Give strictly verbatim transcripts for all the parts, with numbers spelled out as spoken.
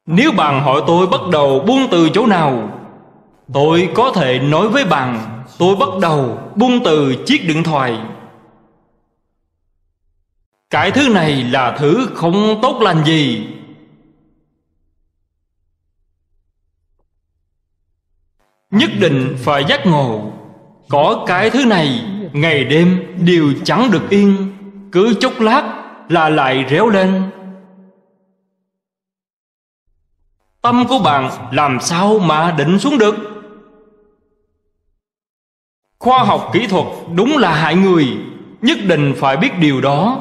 Nếu bạn hỏi tôi bắt đầu buông từ chỗ nào, tôi có thể nói với bạn tôi bắt đầu buông từ chiếc điện thoại. Cái thứ này là thứ không tốt lành gì. Nhất định phải giác ngộ. Có cái thứ này, ngày đêm đều chẳng được yên, cứ chốc lát là lại réo lên. Tâm của bạn làm sao mà định xuống được? Khoa học kỹ thuật đúng là hại người, nhất định phải biết điều đó.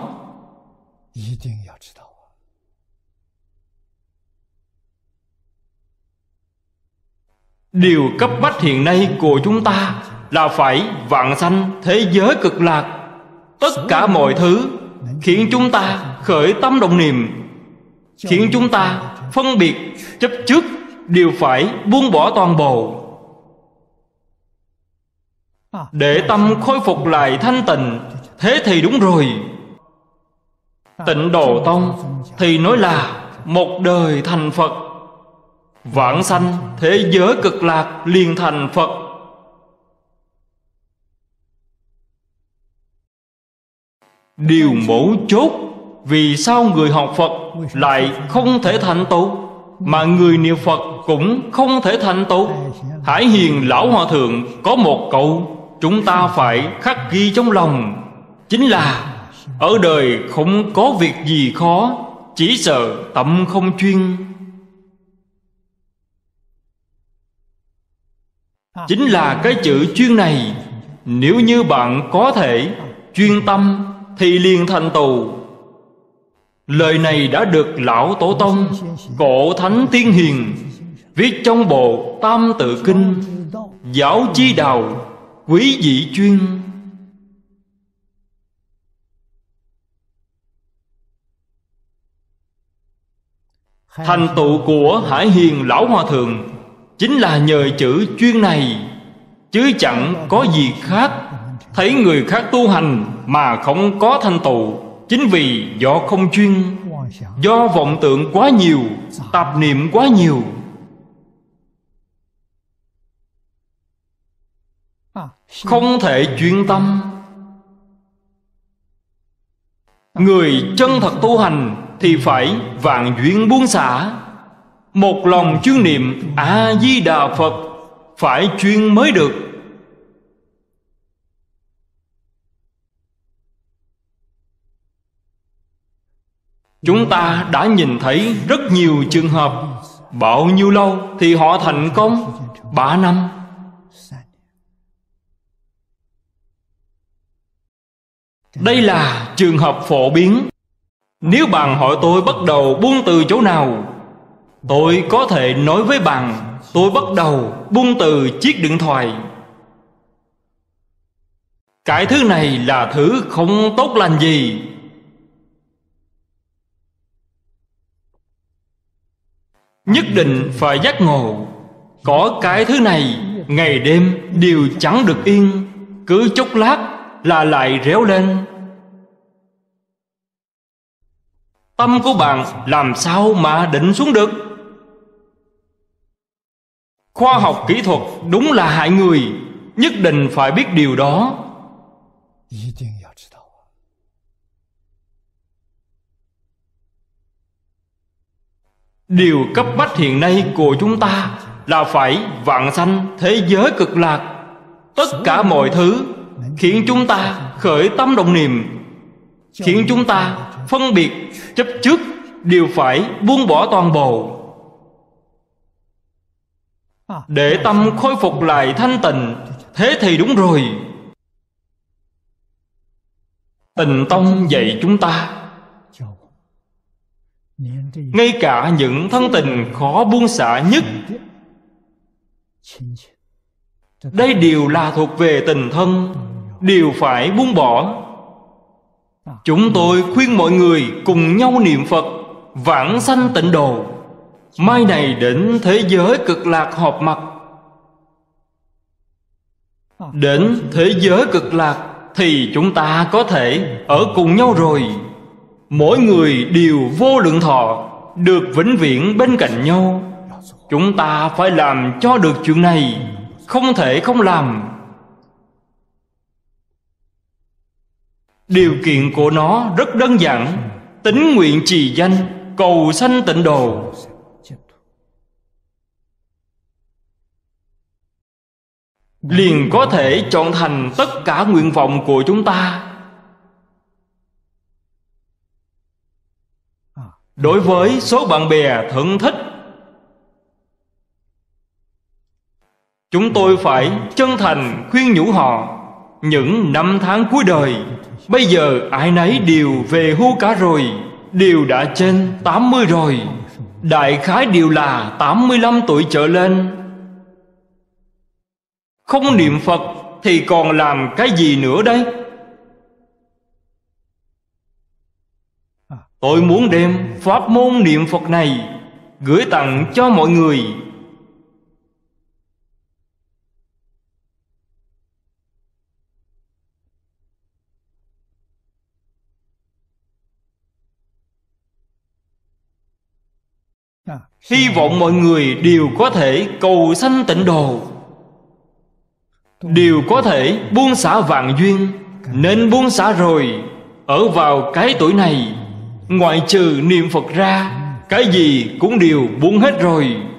Điều cấp bách hiện nay của chúng ta là phải vãng sanh thế giới cực lạc. Tất cả mọi thứ khiến chúng ta khởi tâm động niệm, khiến chúng ta phân biệt chấp trước, đều phải buông bỏ toàn bộ, để tâm khôi phục lại thanh tịnh. Thế thì đúng rồi. Tịnh Độ Tông thì nói là một đời thành Phật, vãng sanh thế giới cực lạc liền thành Phật. Điều mấu chốt vì sao người học Phật lại không thể thành tựu, mà người niệm Phật cũng không thể thành tựu? Hải Hiền Lão Hòa Thượng có một câu chúng ta phải khắc ghi trong lòng, chính là ở đời không có việc gì khó, chỉ sợ tâm không chuyên. Chính là cái chữ chuyên này. Nếu như bạn có thể chuyên tâm thì liền thành tựu. Lời này đã được Lão Tổ Tông, Cổ Thánh Tiên Hiền viết trong bộ Tam Tự Kinh, Giáo Chi Đạo Quý Vị Chuyên. Thành tựu của Hải Hiền Lão Hòa Thượng chính là nhờ chữ chuyên này, chứ chẳng có gì khác. Thấy người khác tu hành mà không có thành tựu, chính vì do không chuyên, do vọng tưởng quá nhiều, tạp niệm quá nhiều. Không thể chuyên tâm. Người chân thật tu hành thì phải vạn duyên buông xả, một lòng chuyên niệm A-di-đà Phật, phải chuyên mới được. Chúng ta đã nhìn thấy rất nhiều trường hợp. Bao nhiêu lâu thì họ thành công? Ba năm. Đây là trường hợp phổ biến. Nếu bạn hỏi tôi bắt đầu buông từ chỗ nào, tôi có thể nói với bạn tôi bắt đầu buông từ chiếc điện thoại. Cái thứ này là thứ không tốt lành gì. Nhất định phải giác ngộ. Có cái thứ này, ngày đêm đều chẳng được yên, cứ chốc lát là lại réo lên. Tâm của bạn làm sao mà định xuống được? Khoa học kỹ thuật đúng là hại người, nhất định phải biết điều đó. Điều cấp bách hiện nay của chúng ta là phải vãng sanh thế giới cực lạc. Tất cả mọi thứ khiến chúng ta khởi tâm động niệm, khiến chúng ta phân biệt chấp trước, đều phải buông bỏ toàn bộ, để tâm khôi phục lại thanh tịnh. Thế thì đúng rồi. Tịnh Tông dạy chúng ta, ngay cả những thân tình khó buông xả nhất, đây đều là thuộc về tình thân, đều phải buông bỏ. Chúng tôi khuyên mọi người cùng nhau niệm Phật, vãng sanh tịnh độ, mai này đến thế giới cực lạc họp mặt. Đến thế giới cực lạc thì chúng ta có thể ở cùng nhau rồi. Mỗi người đều vô lượng thọ, được vĩnh viễn bên cạnh nhau. Chúng ta phải làm cho được chuyện này, không thể không làm. Điều kiện của nó rất đơn giản: tín nguyện trì danh, cầu sanh tịnh độ. Liền có thể chọn thành tất cả nguyện vọng của chúng ta. Đối với số bạn bè thân thích, chúng tôi phải chân thành khuyên nhủ họ. Những năm tháng cuối đời, bây giờ ai nấy đều về hưu cả rồi, đều đã trên tám mươi rồi. Đại khái đều là tám mươi lăm tuổi trở lên. Không niệm Phật thì còn làm cái gì nữa đây? Tôi muốn đem pháp môn niệm Phật này gửi tặng cho mọi người. Hy vọng mọi người đều có thể cầu sanh tịnh độ, đều có thể buông xả vạn duyên. Nên buông xả rồi. Ở vào cái tuổi này, ngoại trừ niệm Phật ra, cái gì cũng đều buông hết rồi.